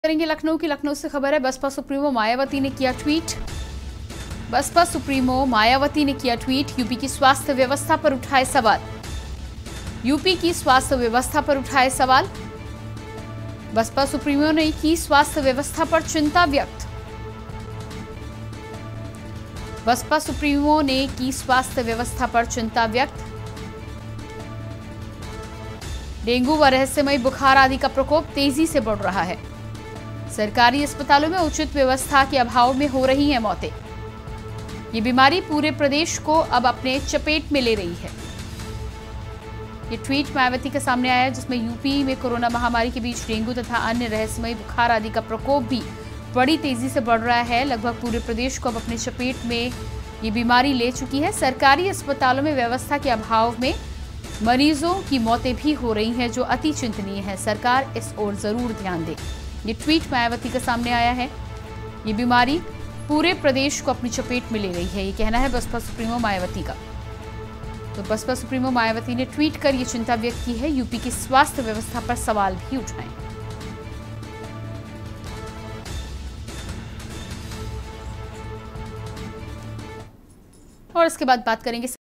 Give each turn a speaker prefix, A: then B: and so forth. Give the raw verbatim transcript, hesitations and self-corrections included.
A: करेंगे लखनऊ की। लखनऊ से खबर है, बसपा सुप्रीमो मायावती ने किया ट्वीट। बसपा सुप्रीमो मायावती ने किया ट्वीट। यूपी की स्वास्थ्य व्यवस्था पर उठाए सवाल। यूपी की स्वास्थ्य व्यवस्था पर उठाए सवाल। बसपा सुप्रीमो ने की स्वास्थ्य व्यवस्था पर चिंता व्यक्त। बसपा सुप्रीमो ने की स्वास्थ्य व्यवस्था पर चिंता व्यक्त। डेंगू व रहस्यमयी बुखार आदि का प्रकोप तेजी से बढ़ रहा है। सरकारी अस्पतालों में उचित व्यवस्था के अभाव में हो रही हैं मौतें। ये बीमारी पूरे प्रदेश को अब अपने चपेट में ले रही है। ये ट्वीट मायावती के सामने आया, जिसमें यूपी में कोरोना महामारी के बीच डेंगू तथा अन्य रहस्यमयी बुखार आदि का प्रकोप भी बड़ी तेजी से बढ़ रहा है। लगभग पूरे प्रदेश को अब अपने चपेट में ये बीमारी ले चुकी है। सरकारी अस्पतालों में व्यवस्था के अभाव में मरीजों की मौतें भी हो रही हैं, जो अति चिंतनीय है। सरकार इस ओर जरूर ध्यान दे। ये ट्वीट मायावती के सामने आया है। ये बीमारी पूरे प्रदेश को अपनी चपेट में ले रही है, ये कहना है बसपा सुप्रीमो मायावती का। तो बसपा सुप्रीमो मायावती ने ट्वीट कर ये चिंता व्यक्त की है। यूपी की स्वास्थ्य व्यवस्था पर सवाल भी उठाए। और इसके बाद बात करेंगे